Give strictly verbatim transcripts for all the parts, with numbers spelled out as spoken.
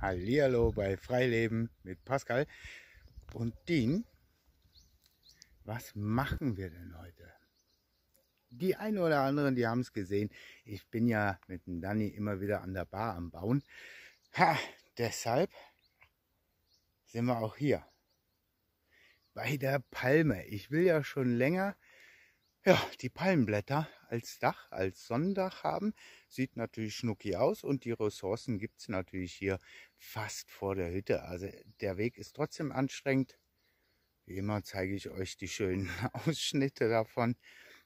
Hallihallo bei Freileben mit Pascal und Dean. Was machen wir denn heute? Die einen oder anderen, die haben es gesehen. Ich bin ja mit dem Danny immer wieder an der Bar am Bauen. Ha, deshalb sind wir auch hier bei der Palme. Ich will ja schon länger ja, die Palmenblätter als Dach, als Sonnendach haben. Sieht natürlich schnucki aus und die Ressourcen gibt es natürlich hier fast vor der Hütte. Also der Weg ist trotzdem anstrengend. Wie immer zeige ich euch die schönen Ausschnitte davon.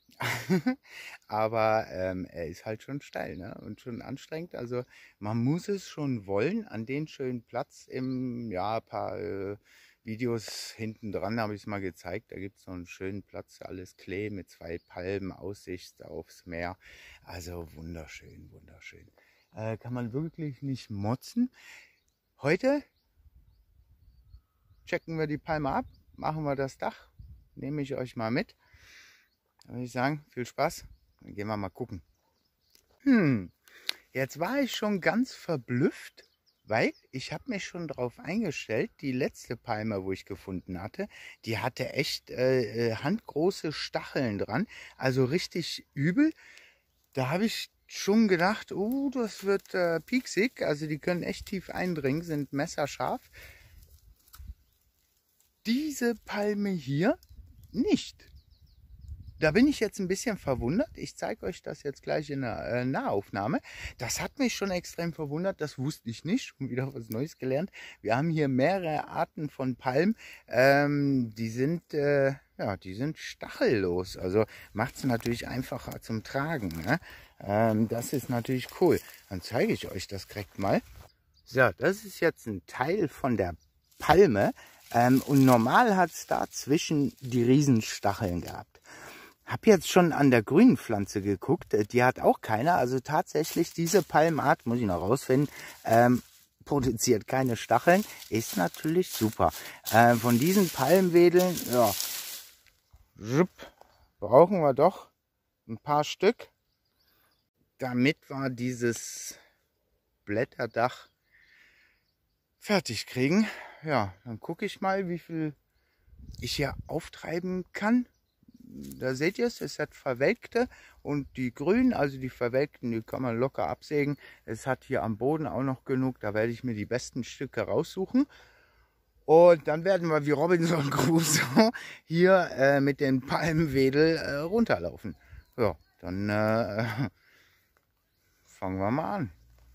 Aber ähm, er ist halt schon steil, ne? Und schon anstrengend. Also man muss es schon wollen an den schönen Platz im, ja, ein paar äh, Videos hinten dran habe ich es mal gezeigt. Da gibt es so einen schönen Platz, alles Klee mit zwei Palmen, Aussicht aufs Meer. Also wunderschön, wunderschön. Äh, kann man wirklich nicht motzen. Heute checken wir die Palme ab, machen wir das Dach, nehme ich euch mal mit. Dann würde ich sagen, viel Spaß, dann gehen wir mal gucken. Hm, jetzt war ich schon ganz verblüfft, weil ich habe mich schon darauf eingestellt, die letzte Palme, wo ich gefunden hatte, die hatte echt äh, handgroße Stacheln dran, also richtig übel. Da habe ich schon gedacht, oh, das wird äh, pieksig, also die können echt tief eindringen, sind messerscharf. Diese Palme hier nicht. Da bin ich jetzt ein bisschen verwundert. Ich zeige euch das jetzt gleich in der äh, Nahaufnahme. Das hat mich schon extrem verwundert. Das wusste ich nicht. Schon wieder was Neues gelernt. Wir haben hier mehrere Arten von Palmen. Ähm, die sind, äh, ja, die sind stachellos. Also macht es natürlich einfacher zum Tragen. Ne? Ähm, das ist natürlich cool. Dann zeige ich euch das direkt mal. So, das ist jetzt ein Teil von der Palme. Ähm, und normal hat es da zwischen die Riesenstacheln gehabt. Habe jetzt schon an der grünen Pflanze geguckt, die hat auch keine. Also tatsächlich diese Palmart, muss ich noch rausfinden, ähm, produziert keine Stacheln. Ist natürlich super. Äh, von diesen Palmwedeln, ja, brauchen wir doch ein paar Stück, damit wir dieses Blätterdach fertig kriegen. Ja, dann gucke ich mal, wie viel ich hier auftreiben kann. Da seht ihr es, es hat verwelkte und die grünen, also die verwelkten, die kann man locker absägen. Es hat hier am Boden auch noch genug, da werde ich mir die besten Stücke raussuchen. Und dann werden wir wie Robinson Crusoe hier äh, mit den Palmwedel äh, runterlaufen. Ja, dann äh, fangen wir mal an.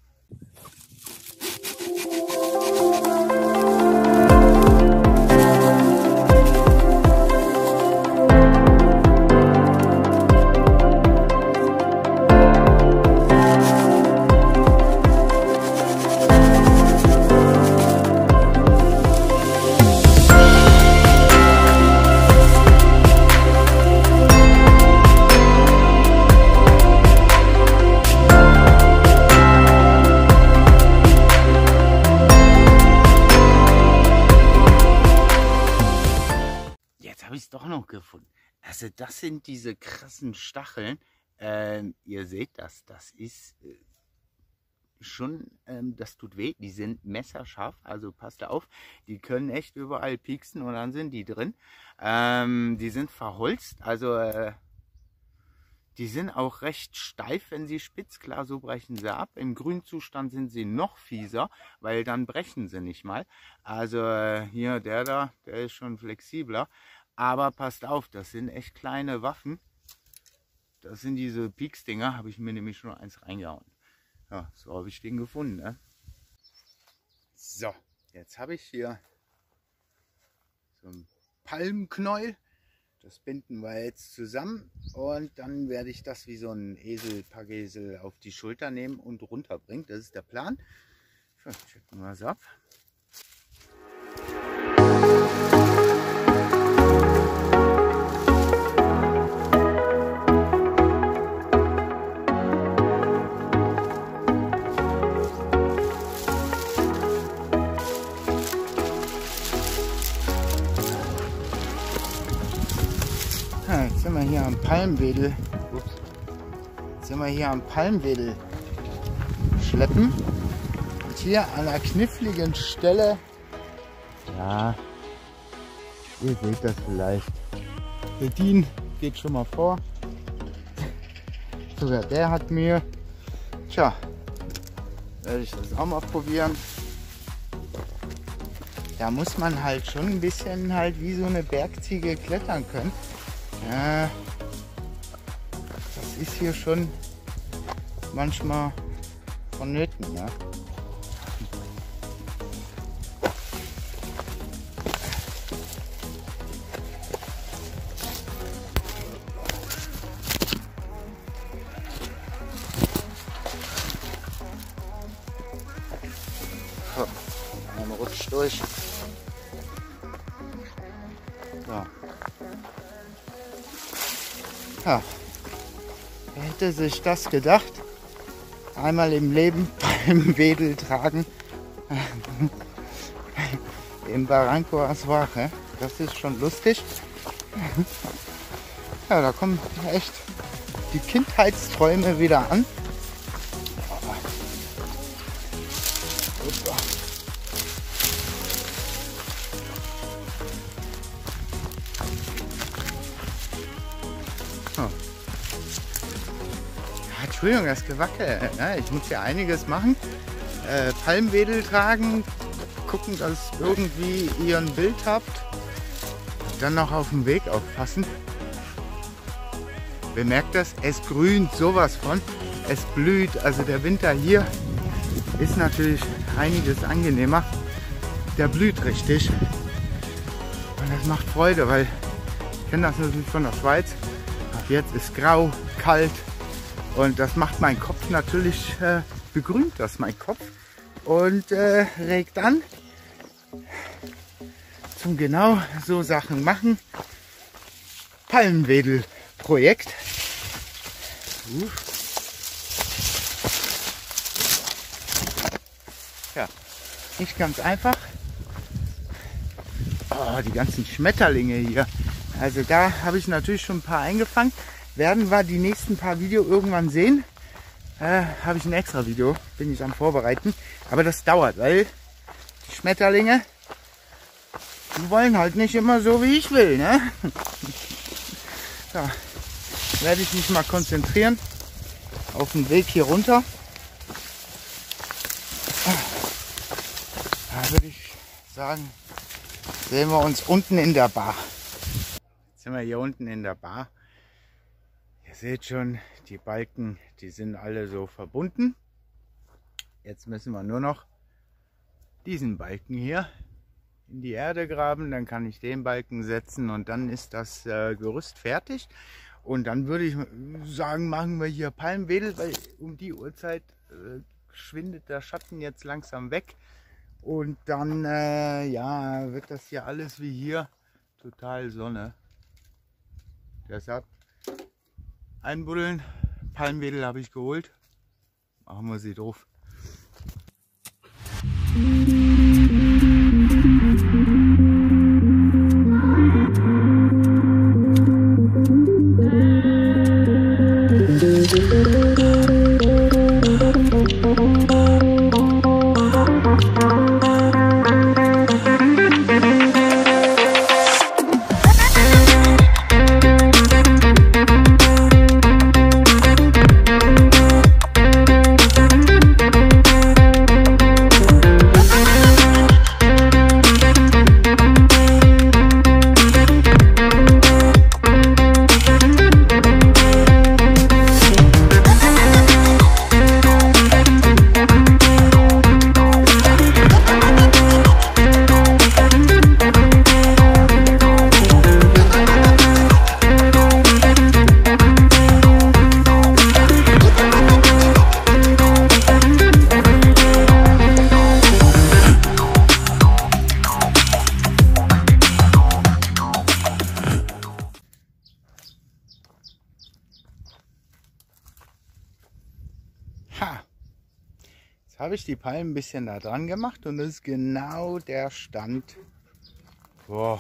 Doch noch gefunden. Also das sind diese krassen Stacheln. Ähm, ihr seht das, das ist äh, schon, ähm, das tut weh. Die sind messerscharf, also passt auf. Die können echt überall pieksen und dann sind die drin. Ähm, die sind verholzt, also äh, die sind auch recht steif, wenn sie spitz, klar, so brechen sie ab. Im Grünzustand sind sie noch fieser, weil dann brechen sie nicht mal. Also äh, hier, der da, der ist schon flexibler. Aber passt auf, das sind echt kleine Waffen. Das sind diese Pieksdinger, habe ich mir nämlich schon eins reingehauen. Ja, so habe ich den gefunden. Ne? So, jetzt habe ich hier so ein Palmknäuel. Das binden wir jetzt zusammen und dann werde ich das wie so ein Esel, Pacgesel auf die Schulter nehmen und runterbringen. Das ist der Plan. So, checken wir es ab. Jetzt sind wir hier am Palmwedel. Ups. Jetzt sind wir hier am Palmwedel schleppen. Und hier an einer kniffligen Stelle, ja, ihr seht das vielleicht. Bedien geht schon mal vor. Sogar der hat Mühe. Tja, werde ich das auch mal probieren. Da muss man halt schon ein bisschen halt wie so eine Bergziege klettern können. Ja, das ist hier schon manchmal vonnöten, ja. So, man rutscht durch. So. Ja, wer hätte sich das gedacht? Einmal im Leben beim Wedel tragen im Barranco Azuaje. Das ist schon lustig. Ja, da kommen echt die Kindheitsträume wieder an. Oh. Entschuldigung, das Gewackel. Ja, ich muss ja einiges machen. Äh, Palmwedel tragen, gucken, dass irgendwie ihr ein Bild habt. Dann noch auf dem Weg aufpassen. Bemerkt das? Es grünt sowas von. Es blüht. Also der Winter hier ist natürlich einiges angenehmer. Der blüht richtig. Und das macht Freude, weil ich kenne das natürlich von der Schweiz. Ab jetzt ist grau, kalt. Und das macht meinen Kopf natürlich, äh, begrünt das mein Kopf und äh, regt an zum genau so Sachen machen. Palmwedel-Projekt. Uh. Ja, nicht ganz einfach. Oh, die ganzen Schmetterlinge hier. Also da habe ich natürlich schon ein paar eingefangen. Werden wir die nächsten paar Videos irgendwann sehen. Äh, habe ich ein extra Video, bin ich am Vorbereiten. Aber das dauert, weil die Schmetterlinge, die wollen halt nicht immer so, wie ich will. Ne? So, werde ich mich mal konzentrieren auf den Weg hier runter. Da würde ich sagen, sehen wir uns unten in der Bar. Jetzt sind wir hier unten in der Bar. Ihr seht schon, die Balken, die sind alle so verbunden. Jetzt müssen wir nur noch diesen Balken hier in die Erde graben. Dann kann ich den Balken setzen und dann ist das äh, Gerüst fertig. Und dann würde ich sagen, machen wir hier Palmwedel, weil um die Uhrzeit äh, schwindet der Schatten jetzt langsam weg. Und dann äh, ja, wird das hier alles wie hier total Sonne. Deshalb einbuddeln. Palmwedel habe ich geholt. Machen wir sie drauf. Ha! Jetzt habe ich die Palmen ein bisschen da dran gemacht und das ist genau der Stand, wo,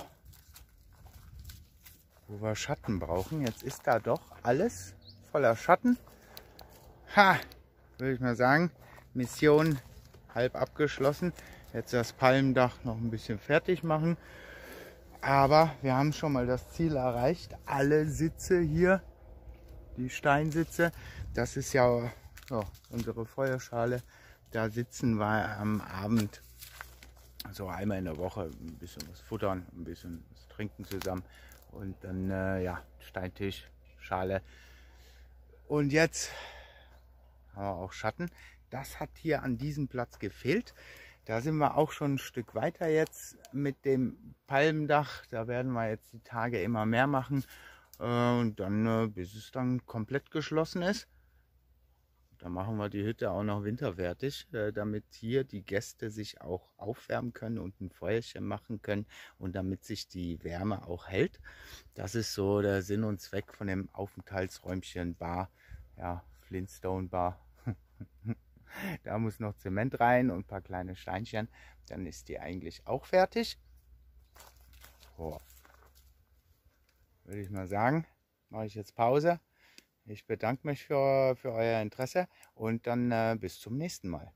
wo wir Schatten brauchen. Jetzt ist da doch alles voller Schatten. Ha! Würde ich mal sagen, Mission halb abgeschlossen. Jetzt das Palmendach noch ein bisschen fertig machen. Aber wir haben schon mal das Ziel erreicht. Alle Sitze hier, die Steinsitze, das ist ja so, unsere Feuerschale. Da sitzen wir am Abend so einmal in der Woche ein bisschen was futtern, ein bisschen was trinken zusammen. Und dann, äh, ja, Steintisch, Schale. Und jetzt haben wir auch Schatten. Das hat hier an diesem Platz gefehlt. Da sind wir auch schon ein Stück weiter jetzt mit dem Palmendach. Da werden wir jetzt die Tage immer mehr machen. Äh, und dann, äh, bis es dann komplett geschlossen ist. Da machen wir die Hütte auch noch winterfertig, äh, damit hier die Gäste sich auch aufwärmen können und ein Feuerchen machen können und damit sich die Wärme auch hält. Das ist so der Sinn und Zweck von dem Aufenthaltsräumchen Bar, ja, Flintstone Bar. Da muss noch Zement rein und ein paar kleine Steinchen, dann ist die eigentlich auch fertig. So. Würde ich mal sagen, mache ich jetzt Pause. Ich bedanke mich für, für euer Interesse und dann äh, bis zum nächsten Mal.